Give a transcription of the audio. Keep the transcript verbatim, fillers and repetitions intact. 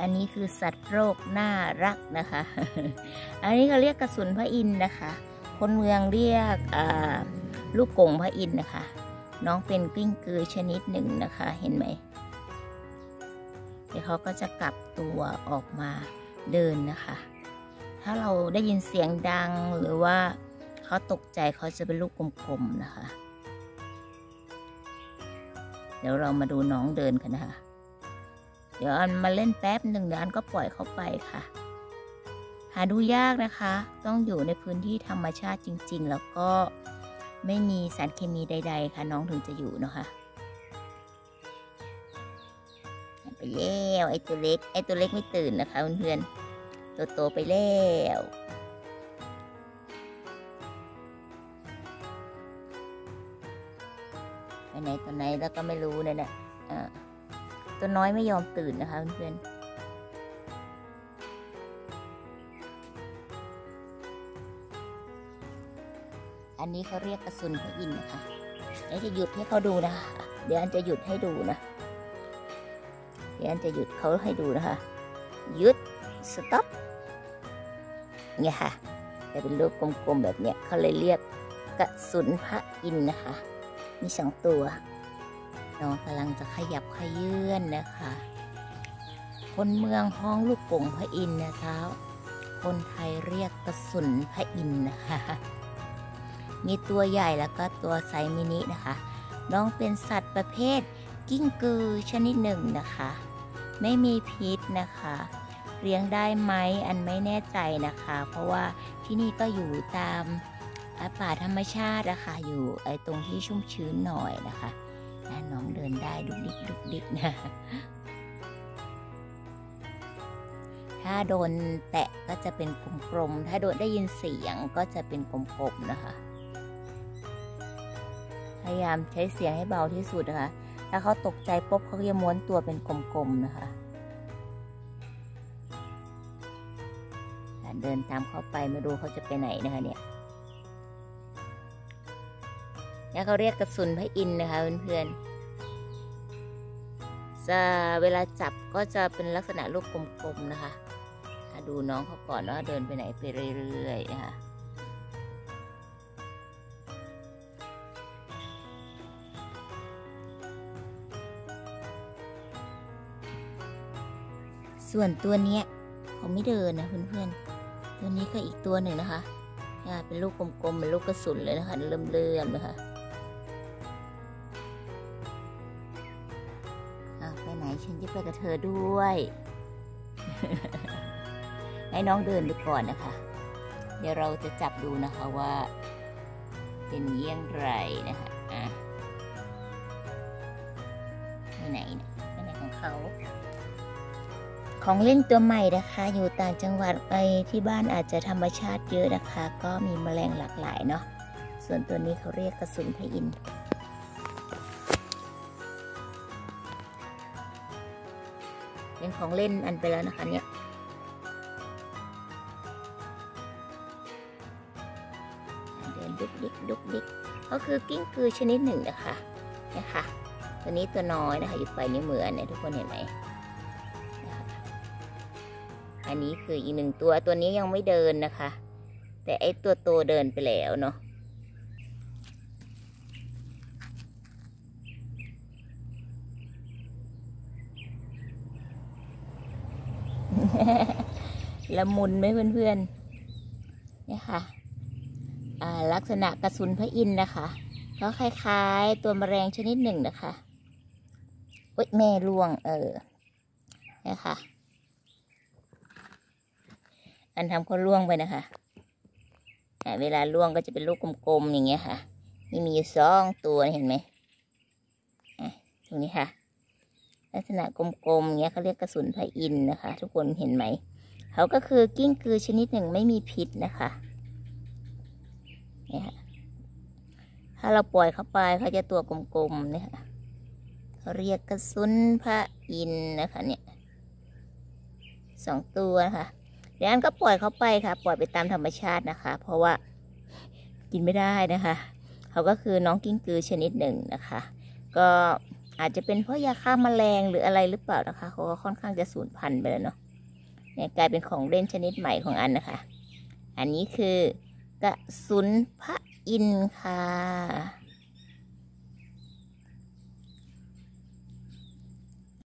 อันนี้คือสัตว์โรคน่ารักนะคะ อันนี้เขาเรียกกระสุนพระอินทร์นะคะคนเมืองเรียกลูกกงพระอินทร์นะคะน้องเป็นกิ้งกือชนิดหนึ่งนะคะเห็นไหมเดี๋ยวเขาก็จะกลับตัวออกมาเดินนะคะถ้าเราได้ยินเสียงดังหรือว่าเขาตกใจเขาจะเป็นลูกกลมๆนะคะเดี๋ยวเรามาดูน้องเดินกันนะคะเดี๋ยวอันมาเล่นแป๊บหนึ่งเดี๋ยวอันก็ปล่อยเขาไปค่ะหาดูยากนะคะต้องอยู่ในพื้นที่ธรรมชาติจริงๆแล้วก็ไม่มีสารเคมีใดๆค่ะน้องถึงจะอยู่นะคะไปแล้วไอ้ตัวเล็กไอ้ตัวเล็กไม่ตื่นนะคะเพื่อนๆตัวโตไปแล้วไปไหนตัวไหนแล้วก็ไม่รู้เลยเนี่ยตัวน้อยไม่ยอมตื่นนะคะเพื่อนๆอันนี้เขาเรียกกระสุนพระอินทร์นะคะเดี๋ยวจะหยุดให้เขาดูนะคะเดี๋ยวอันจะหยุดให้ดูนะเดี๋ยวอันจะหยุดเขาให้ดูนะคะหยุดสต็อปเนี่ยค่ะจะเป็นรูปกลมๆแบบเนี้ยเขาเลยเรียกกระสุนพระอินทร์นะคะมีสองตัวน้องกำลังจะขยับขยื่นนะคะคนเมืองห้องลูกกงพระอินทร์นะคะคนไทยเรียกกระสุนพระอินทร์นะคะมีตัวใหญ่แล้วก็ตัวไซส์มินินะคะน้องเป็นสัตว์ประเภทกิ้งกือชนิดหนึ่งนะคะไม่มีพิษนะคะเลี้ยงได้ไหมอันไม่แน่ใจนะคะเพราะว่าที่นี่ก็อยู่ตามป่าธรรมชาตินะคะอยู่ไอ้ตรงที่ชุ่มชื้นหน่อยนะคะน้องเดินได้ดุกดิกดุกดิกนะถ้าโดนแตะก็จะเป็นกลมๆถ้าโดนได้ยินเสียงก็จะเป็นกลมๆนะคะพยายามใช้เสียงให้เบาที่สุดนะคะถ้าเขาตกใจปุ๊บเขาจะม้วนตัวเป็นกลมๆนะคะเดินตามเขาไปมาดูเขาจะไปไหนนะคะเนี่ยแล้วเขาเรียกกระสุนพระอินทร์นะคะเพื่อนๆจะเวลาจับก็จะเป็นลักษณะลูกกลมๆนะคะดูน้องเขาก่อนว่าเดินไปไหนไปเรื่อยๆนะคะส่วนตัวเนี้ยเขาไม่เดินนะเพื่อนๆตัวนี้ก็อีกตัวหนึ่งนะคะเป็นลูกกลมๆเป็นลูกกระสุนเลยนะคะเริ่มๆนะคะไปไหนฉันจะไปกับเธอด้วย ให้น้องเดินดูก่อนนะคะเดี๋ยวเราจะจับดูนะคะว่าเป็นเยี่ยงไรนะคะอ่ะไปไหนเนี่ยไปไหนของเขาของเล่นตัวใหม่นะคะอยู่ต่างจังหวัดไปที่บ้านอาจจะธรรมชาติเยอะนะคะก็มีแมลงหลากหลายเนาะส่วนตัวนี้เขาเรียกกระสุนพระอินทร์เป็นของเล่นอันไปแล้วนะคะเนี่ยเดินดุกดิกดุกดิกก็คือกิ้งกือชนิดหนึ่งนะคะเนี่ยค่ะตัวนี้ตัวน้อยนะคะอยู่ปลายนิ้วมือเนี่ยทุกคนเห็นไหมอันนี้คืออีกหนึ่งตัวตัวนี้ยังไม่เดินนะคะแต่ไอตัวโตเดินไปแล้วเนาะละมุนไหมเพื่อนๆเนี่ยค่ะลักษณะกระสุนพระอินทร์นะคะก็คล้ายๆตัวแมลงชนิดหนึ่งนะคะโอ๊ยแม่ล่วงเออเนี่ยค่ะอันทำเขาล่วงไปนะคะเวลาล่วงก็จะเป็นลูกกลมๆอย่างเงี้ยค่ะนี่มีอยู่สองตัวเห็นไหมตรงนี้ค่ะลักษณะกลมๆอย่างเงี้ยเขาเรียกกระสุนพระอินทร์นะคะทุกคนเห็นไหมเขาก็คือกิ้งกือชนิดหนึ่งไม่มีพิษนะคะเนี่ยถ้าเราปล่อยเขาไปเขาจะตัวกลมๆเนี่ยเขาเรียกกระสุนพระอินทร์นะคะเนี่ยสองตัวนะคะเดี๋ยวอันก็ปล่อยเขาไปค่ะปล่อยไปตามธรรมชาตินะคะเพราะว่ากินไม่ได้นะคะเขาก็คือน้องกิ้งกือชนิดหนึ่งนะคะก็อาจจะเป็นเพราะยาฆ่าแมลงหรืออะไรหรือเปล่านะคะเขาก็ค่อนข้างจะสูญพันธุ์ไปแล้วเนาะเนี่ยกลายเป็นของเล่นชนิดใหม่ของอันนะคะอันนี้คือกระสุนพระอินทร์ค่ะ